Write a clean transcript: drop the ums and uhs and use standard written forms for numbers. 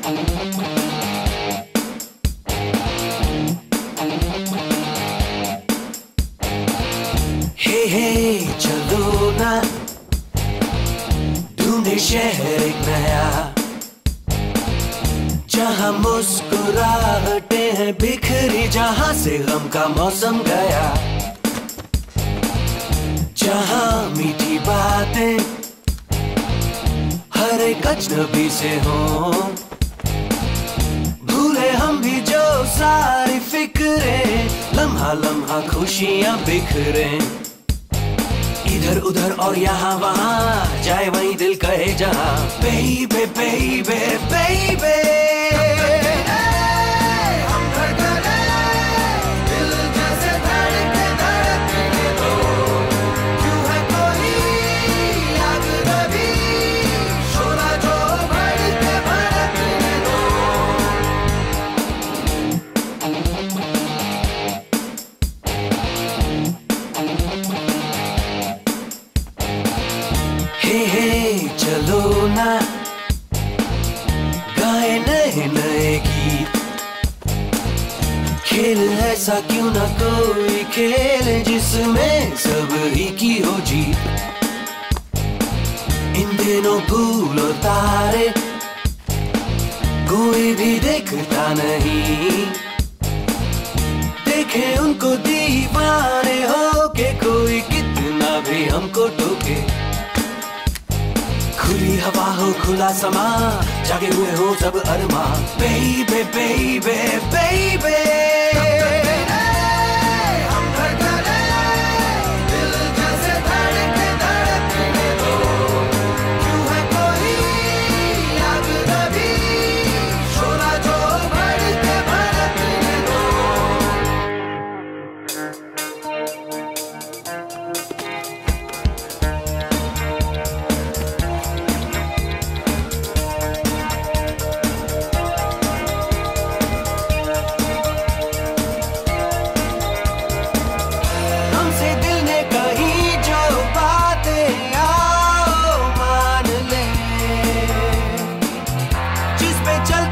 हे चलो ना ढूंढे शहर एक नया, जहां मुस्कुराहटें हैं बिखरी, जहां से गम का मौसम गया, जहां मीठी बातें हर एक अजनबी से हों, भूले हम भी जो सारी फिक्रें, लम्हा लम्हा खुशियां बिखरे, इधर उधर और यहाँ वहाँ, जाए वहीं दिल कहे जहाँ, बेबे बेबे बेबे चलो ना गाए नए नए गीत, खेल ऐसा क्यों ना कोई खेल जिसमें सब ही की हो जीत, इन दिनों फूल और तारे कोई भी देखता नहीं, देखे उनको दीवाने हो के कोई कितना भी हमको टोके, खुली हवा हो खुला समा, जागे हुए हो सब अरमा, बेबे बेबे बेबे चल